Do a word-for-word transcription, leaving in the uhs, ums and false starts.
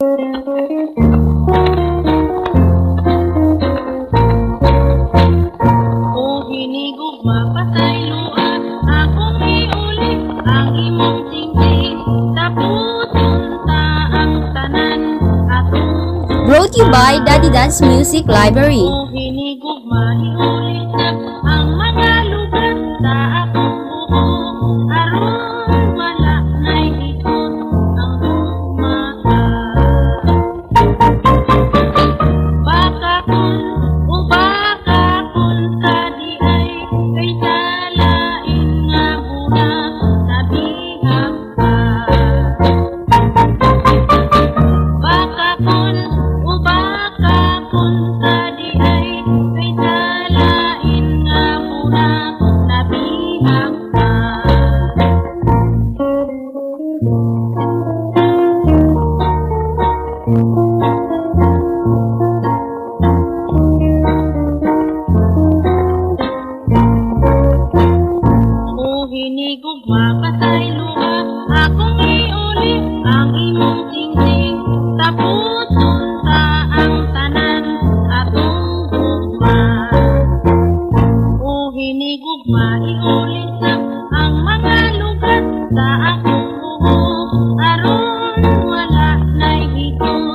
O hinigugma patay luha, akong iuli ang imong tingting, taputunta ang tanan atong Brought to you by Daddy Dance Music Library. o hinigugma iuli na ang mga lugar sa akong buhok, aron wala na'y ikot ang gugmaa. Baka kun o baka kun ka di ay kay salain nga buna nabihag ka. Baka kun o baka kun ka di ay kay salain nga buna nabihag ka. O hinigugma patay luha, akong iuli ang imong tingting, taputunta ang tanan atong gugma. O hinigugma iuli na ang mga lugar sa akong buhok, aron wala na'y ikot